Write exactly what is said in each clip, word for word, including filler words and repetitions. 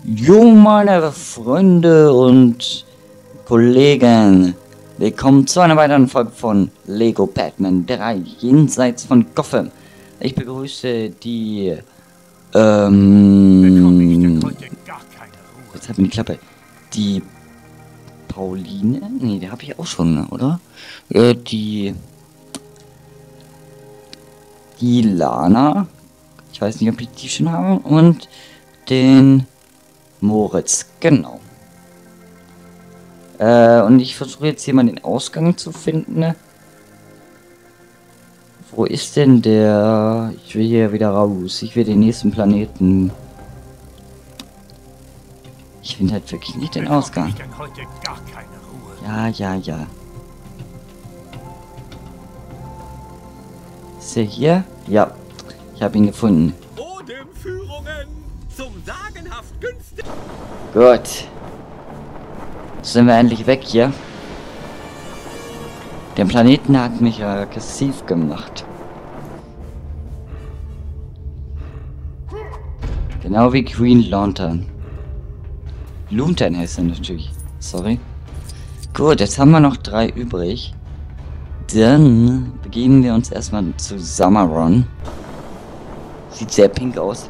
Jo, meine Freunde und Kollegen, willkommen zu einer weiteren Folge von Lego Batman drei, jenseits von Gotham. Ich begrüße die, ähm, jetzt hat mir die Klappe, die Pauline, nee, die habe ich auch schon, oder? Äh, die, die Lana, ich weiß nicht, ob ich die schon habe, und den Moritz, genau. Äh, und ich versuche jetzt hier mal den Ausgang zu finden. Ne? Wo ist denn der? Ich will hier wieder raus. Ich will den nächsten Planeten. Ich finde halt wirklich nicht den Ausgang. Ja, ja, ja. Ist er hier? Ja. Ich habe ihn gefunden. Zum sagenhaft günstig. Gut. Sind wir endlich weg hier. Der Planeten hat mich aggressiv gemacht. Genau wie Green Lantern. Lantern heißt er natürlich. Sorry. Gut, jetzt haben wir noch drei übrig. Dann begeben wir uns erstmal zu Summerrun. Sieht sehr pink aus.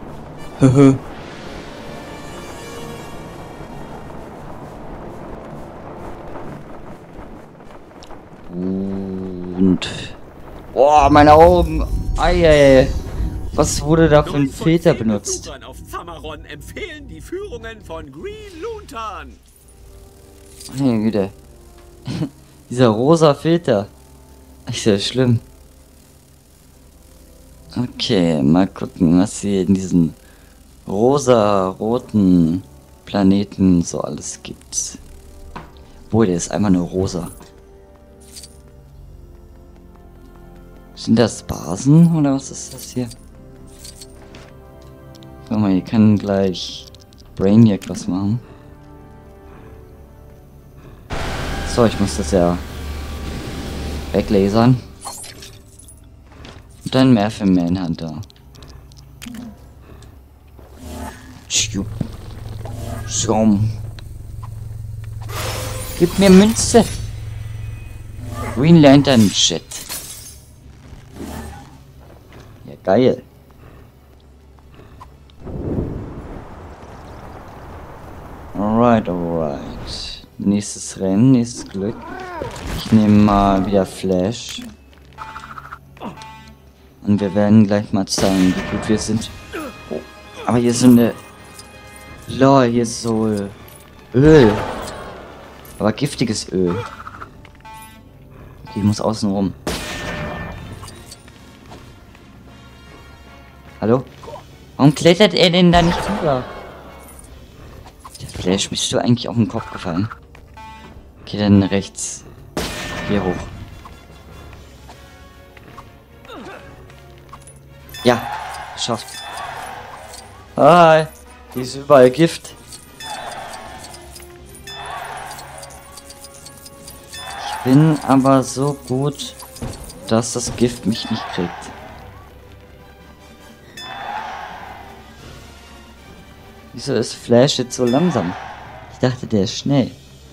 Und oh, meine Augen. Eieiei. Was wurde da für ein Filter benutzt? Auf Summerrun empfehlen die Führungen von Green Lantern. Meine Güte. Dieser rosa Filter. Ist ja schlimm. Okay, mal gucken, was hier in diesen rosa-roten Planeten so alles gibt. Obwohl, der ist einfach nur rosa. Sind das Basen oder was ist das hier? Guck mal, hier kann gleich Brainiac was machen. So, ich muss das ja weglasern. Und dann mehr für Manhunter. Schum. Gib mir Münze. Green Lantern Shit. Ja, geil. Alright, alright. Nächstes Rennen, nächstes Glück. Ich nehme mal wieder Flash. Und wir werden gleich mal zeigen, wie gut wir sind. Oh, aber hier ist so eine... Lol, hier ist so Öl. Aber giftiges Öl. Okay, ich muss außen rum. Hallo? Warum klettert er denn da nicht rüber? Der Flash, bist du eigentlich auf den Kopf gefallen? Okay, dann rechts. Hier hoch. Ja, geschafft. Hi. Hier ist überall Gift. Ich bin aber so gut, dass das Gift mich nicht kriegt. Wieso ist Flash jetzt so langsam? Ich dachte, der ist schnell.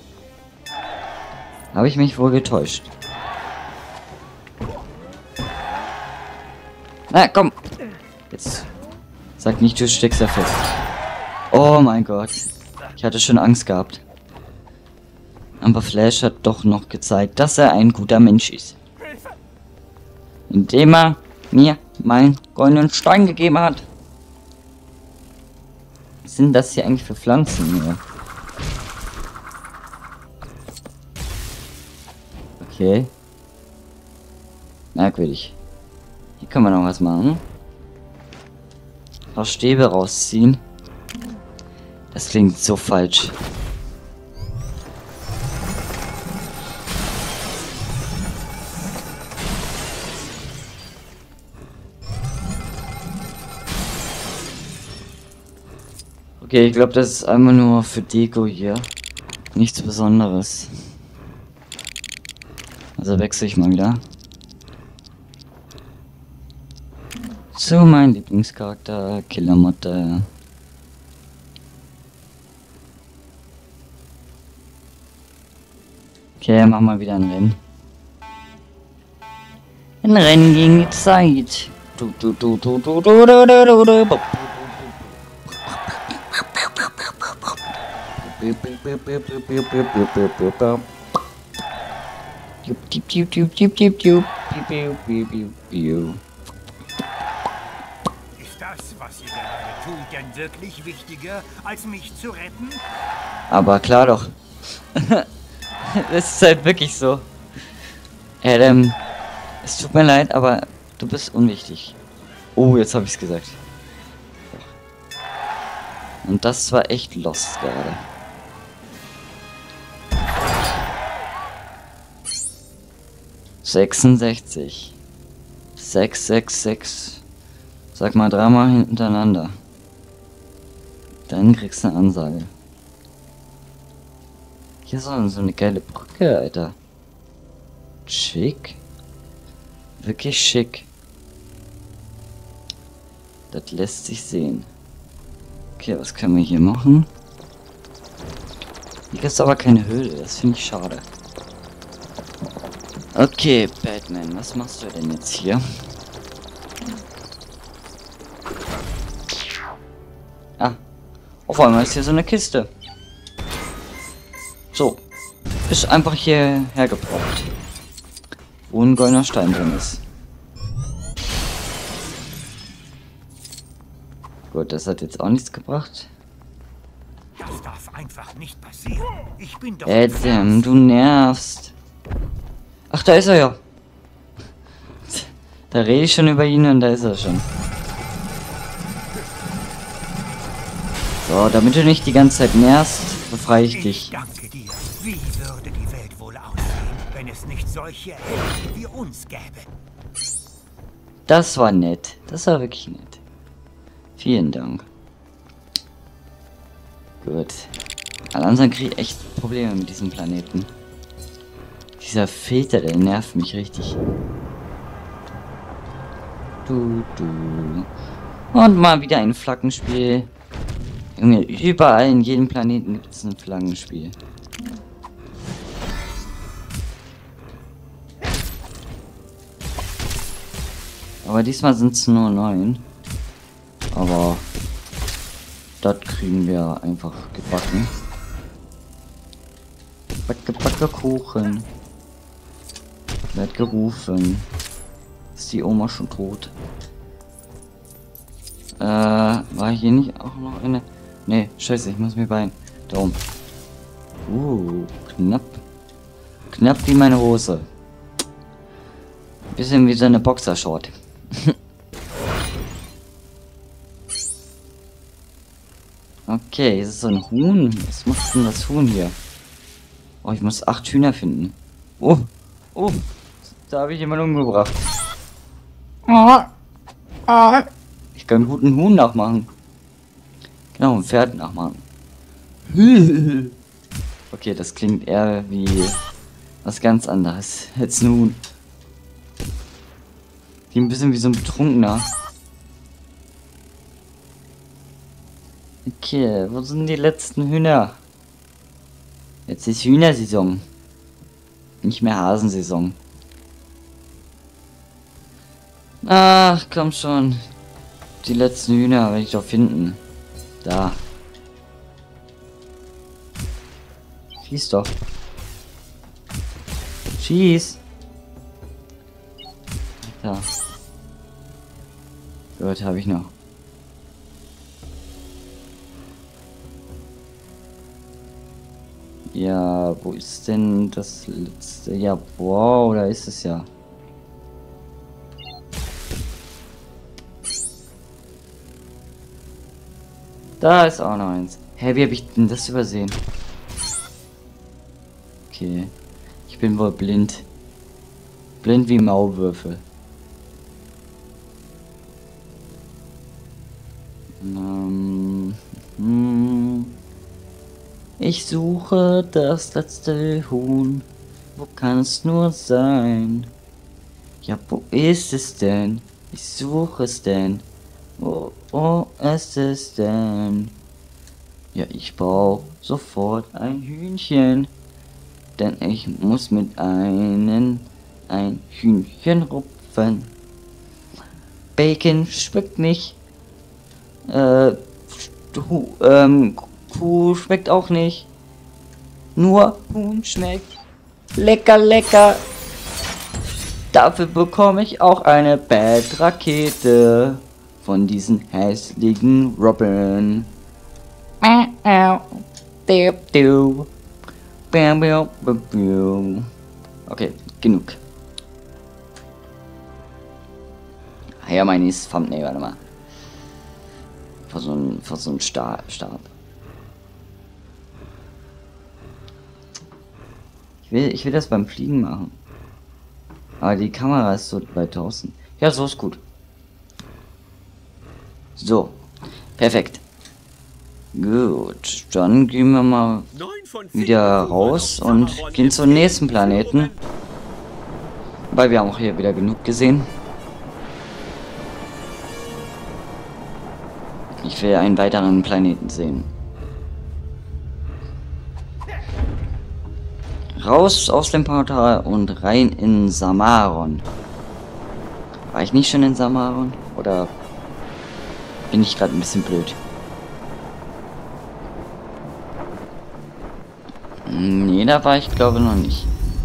Habe ich mich wohl getäuscht. Na, komm. Jetzt sag nicht, du steckst da fest. Oh mein Gott. Ich hatte schon Angst gehabt. Aber Flash hat doch noch gezeigt, dass er ein guter Mensch ist. Indem er mir meinen goldenen Stein gegeben hat. Was sind das hier eigentlich für Pflanzen hier? Okay. Merkwürdig. Hier kann man noch was machen. Aus Stäbe rausziehen. Das klingt so falsch. Okay, ich glaube, das ist einfach nur für Deko hier. Nichts Besonderes. Also wechsle ich mal wieder. So, mein Lieblingscharakter, Killermotte. Okay, machen wir wieder ein Rennen. Ein Rennen gegen die Zeit. Du, du, du, du, du, du, du, du, du, du. Ist das, was ihr gerade tut, denn wirklich wichtiger, als mich zu retten? Aber klar doch. Es ist halt wirklich so. Adam, es tut mir leid, aber du bist unwichtig. Oh, jetzt habe ich es gesagt. Und das war echt lost gerade. sechsundsechzig. sechs, sechs, sechs. Sag mal dreimal hintereinander. Dann kriegst du eine Ansage. Hier ist so eine geile Brücke, Alter. Schick. Wirklich schick. Das lässt sich sehen. Okay, was können wir hier machen? Hier ist aber keine Höhle, das finde ich schade. Okay, Batman, was machst du denn jetzt hier? Ah, auf einmal ist hier so eine Kiste. So, ist einfach hierher gebracht, wo ein goldener Stein drin ist. Gut, das hat jetzt auch nichts gebracht. Das darf einfach nicht passieren. Ich bin doch... Adam, du nervst. Ach, da ist er ja. Da rede ich schon über ihn und da ist er schon. So, damit du nicht die ganze Zeit nervst, befreie ich Ich dich. danke dir. Wie würde die Welt wohl aussehen, wenn es nicht solche Helden wie uns gäbe? Das war nett. Das war wirklich nett. Vielen Dank. Gut. Ansonsten kriege ich echt Probleme mit diesem Planeten. Dieser Filter, der nervt mich richtig. Du, du. Und mal wieder ein Flaggenspiel. Junge, überall in jedem Planeten gibt es ein Flaggenspiel. Aber diesmal sind es nur neun. Aber das kriegen wir einfach gebacken. Backe, backe Kuchen. Werd gerufen. Ist die Oma schon tot? Äh, war hier nicht auch noch eine? Nee, scheiße, ich muss mir bein. Da oben. Uh, knapp. Knapp wie meine Hose. Bisschen wie so eine Boxershort. Okay, es ist so ein Huhn. Was macht denn das Huhn hier? Oh, ich muss acht Hühner finden. Oh, oh, da habe ich jemanden umgebracht. Ich kann guten Huhn nachmachen. Genau, ein Pferd nachmachen. Okay, das klingt eher wie was ganz anderes als ein Huhn. Die ein bisschen wie so ein Betrunkener. Okay, wo sind die letzten Hühner? Jetzt ist Hühnersaison. Nicht mehr Hasensaison. Ach, komm schon. Die letzten Hühner werde ich doch finden. Da. Schieß doch. Schieß. Da. Gut, habe ich noch. Ja, wo ist denn das letzte? Ja, wow, da ist es ja. Da ist auch noch eins. Hä, wie habe ich denn das übersehen? Okay. Ich bin wohl blind. Blind wie Maulwürfel. Ähm, hm. Ich suche das letzte Huhn. Wo kann es nur sein? Ja, wo ist es denn? Ich suche es denn. Wo, wo ist es denn? Ja, ich brauche sofort ein Hühnchen. denn ich muss mit einem ein Hühnchen rupfen. Bacon schmeckt nicht. Äh, Hu ähm, Kuh schmeckt auch nicht. Nur Huhn schmeckt. Lecker, lecker. Dafür bekomme ich auch eine Bad-Rakete von diesen hässlichen Robben. Okay, genug. Ja, mein nächstes Thumbnail, warte mal. Für so ein, für so ein Stab. Ich will, ich will das beim Fliegen machen. Aber die Kamera ist so weit draußen. Ja, so ist gut. So. Perfekt. Gut. Dann gehen wir mal wieder raus und gehen zum nächsten Planeten. Weil wir haben auch hier wieder genug gesehen. Ich will einen weiteren Planeten sehen. Raus aus dem Portal und rein in Samaron. War ich nicht schon in Samaron? Oder bin ich gerade ein bisschen blöd? Nee, da war ich glaube noch nicht.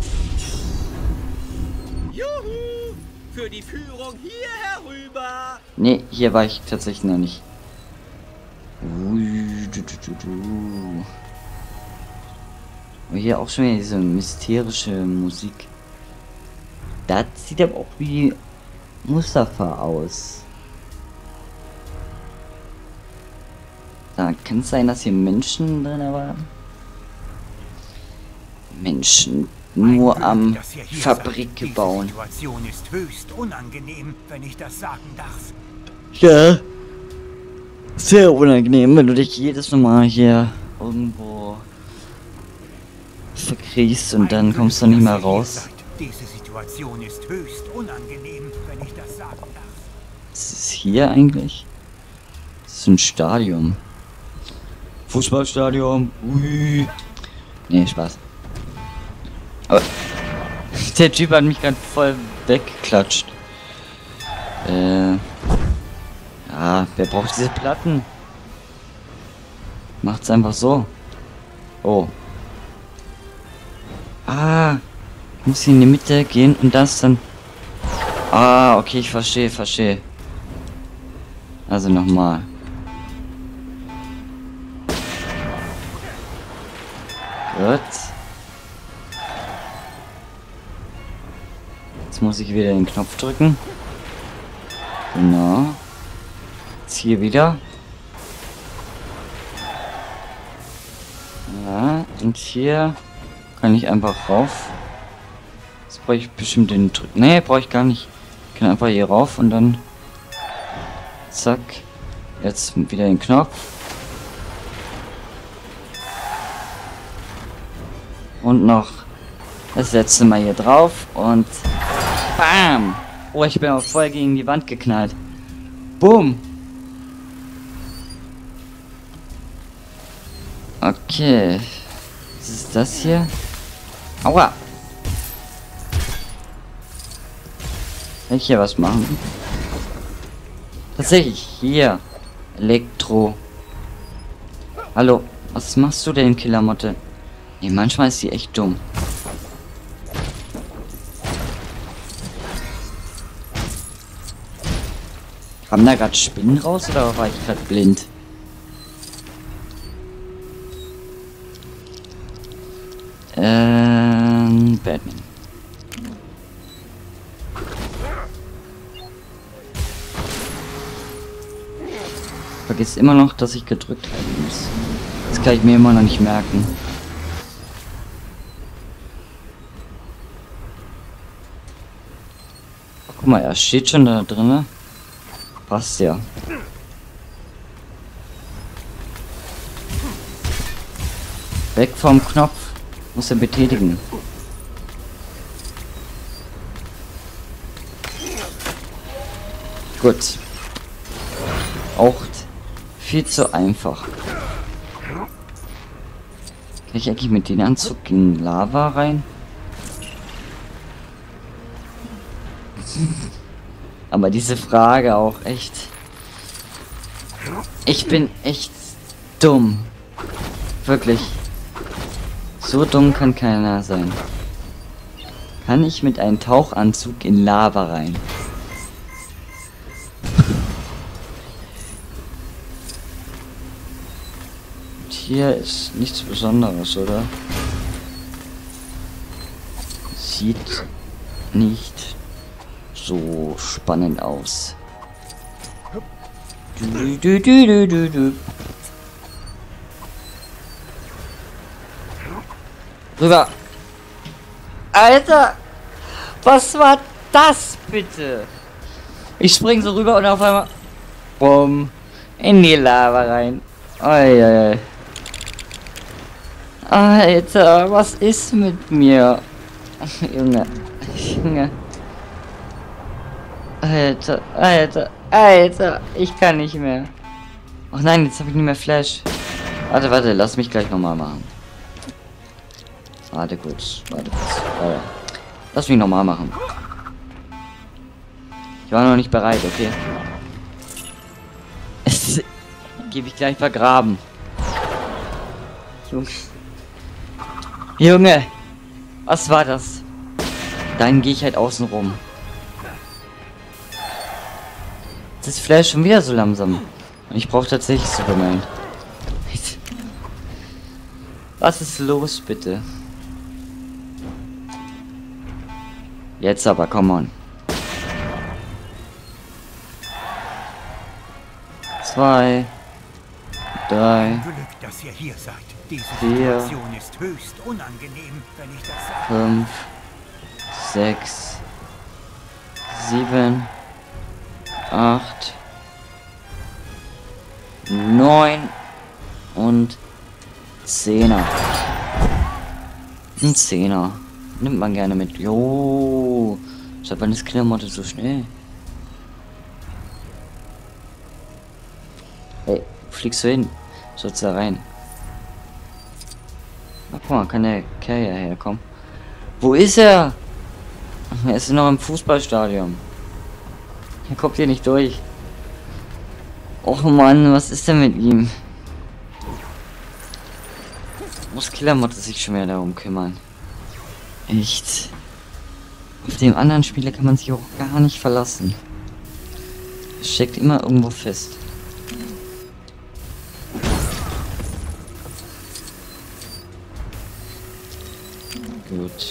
Juhu! Für die Führung hier herüber! Nee, hier war ich tatsächlich noch nicht. Und hier auch schon wieder diese mysterische Musik. Das sieht aber auch wie Mustafa aus. Da kann es sein, dass hier Menschen drin waren. Menschen nur am Fabrik bauen. Die Situation ist höchst unangenehm, wenn ich das sagen darf. Ja. Sehr unangenehm, wenn du dich jedes Mal hier irgendwo verkriechst und dann kommst du nicht mehr raus. Diese Situation ist höchst unangenehm, wenn ich das sagen darf. Was ist hier eigentlich? Das ist ein Stadion. Fußballstadion. Ui. Nee, Spaß. Aber der Typ hat mich gerade voll weggeklatscht. Äh. Ja, wer braucht diese Platten? Macht's einfach so. Oh. Ah. Ich muss hier in die Mitte gehen und das dann. Ah, okay, ich verstehe, verstehe. Also nochmal. Gut. Jetzt muss ich wieder den Knopf drücken. Genau. Jetzt hier wieder. Ja, und hier kann ich einfach rauf. Jetzt brauche ich bestimmt den Drück. Nee, brauche ich gar nicht. Ich kann einfach hier rauf und dann. Zack. Jetzt wieder den Knopf. Und noch das letzte Mal hier drauf und bam! Oh, ich bin auch voll gegen die Wand geknallt. Boom! Okay. Was ist das hier? Aua! Kann ich hier was machen? Tatsächlich, hier. Elektro. Hallo, was machst du denn, Killermotte? Nee, manchmal ist sie echt dumm. Kamen da gerade Spinnen raus oder war ich gerade blind? Ähm, Batman. Vergiss immer noch, dass ich gedrückt halten muss. Das kann ich mir immer noch nicht merken. Guck mal, er steht schon da drin. Passt ja. Weg vom Knopf. Muss er betätigen. Gut. Auch viel zu einfach. Kann ich eigentlich mit dem Anzug in Lava rein? Aber diese Frage auch echt. Ich bin echt dumm. Wirklich. So dumm kann keiner sein. Kann ich mit einem Tauchanzug in Lava rein? Und hier ist nichts Besonderes, oder? Sieht nicht so spannend aus. Du, du, du, du, du, du. Rüber. Alter! Was war das bitte? Ich spring so rüber und auf einmal bumm in die Lava rein. Oi, oi, oi. Alter, was ist mit mir? Junge, Junge. Alter, Alter, Alter, ich kann nicht mehr. Ach nein, jetzt habe ich nicht mehr Flash. Warte, warte, lass mich gleich nochmal machen. Warte kurz, warte kurz. Warte. Lass mich nochmal machen. Ich war noch nicht bereit, okay? Gebe ich gleich vergraben. Junge. Junge! Was war das? Dann gehe ich halt außen rum. Das Flash schon wieder so langsam. Und ich brauche tatsächlich Superman. Was ist los, bitte? Jetzt aber, come on. Zwei. Drei. Glück, dass ihr hier seid. Diese Vier. Situation ist höchst unangenehm, wenn ich das sage. Fünf. Sechs. Sieben. Acht. Neun. Und Zehner. Ein Zehner. Nimmt man gerne mit. Jo. Seit wann ist Killermodde so schnell? Hey, wo fliegst du hin? Sollst du da rein? Ach, guck mal, kann der Carrier herkommen? Wo ist er? Er ist noch im Fußballstadion. Er kommt hier nicht durch. Och Mann, was ist denn mit ihm? Muss Killermodde sich schon mehr darum kümmern. Echt. Auf dem anderen Spieler kann man sich auch gar nicht verlassen. Es steckt immer irgendwo fest. Gut.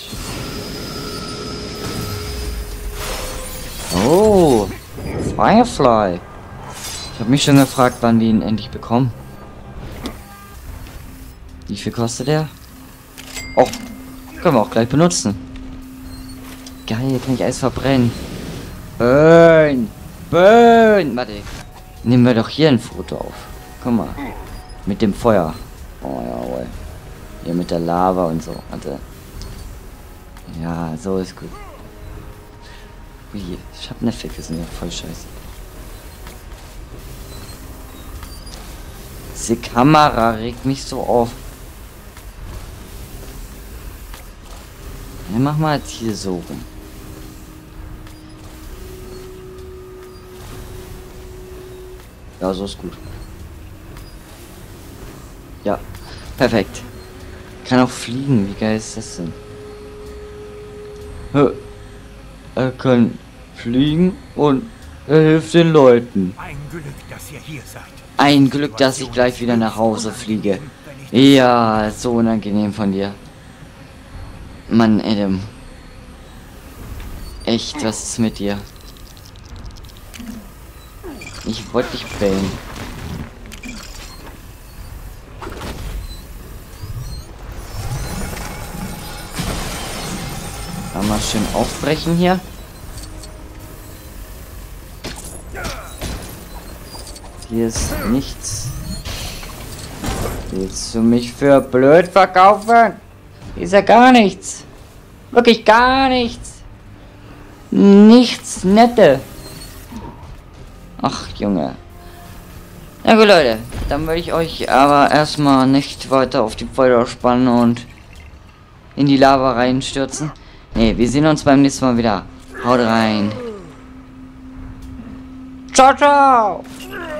Oh, Firefly. Ich habe mich schon gefragt, wann wir ihn endlich bekommen. Wie viel kostet er? Oh, können wir auch gleich benutzen. Geil, kann ich alles verbrennen. Burn! Burn! Warte. Nehmen wir doch hier ein Foto auf. Guck mal. Mit dem Feuer. Oh jawohl. Hier mit der Lava und so. Warte. Ja, so ist gut. Ui, Schatteneffekte sind ja voll scheiße. Diese Kamera regt mich so auf. Ja, mach mal jetzt hier so rum. Ja, so ist gut. Ja, perfekt. Kann auch fliegen. Wie geil ist das denn? Er kann fliegen und er hilft den Leuten. Ein Glück, dass ihr hier seid. Ein Glück, dass ich gleich wieder nach Hause fliege. Ja, so unangenehm von dir. Mann, Adam. Echt, was ist mit dir? Ich wollte dich bellen. Mal schön aufbrechen hier. Hier ist nichts. Willst du mich für blöd verkaufen? Hier ist ja gar nichts. Wirklich gar nichts. Nichts Nette. Ach, Junge. Na gut, Leute, dann würde ich euch aber erstmal nicht weiter auf die Folter spannen und in die Lava reinstürzen. Ne, wir sehen uns beim nächsten Mal wieder. Haut rein. Ciao, ciao.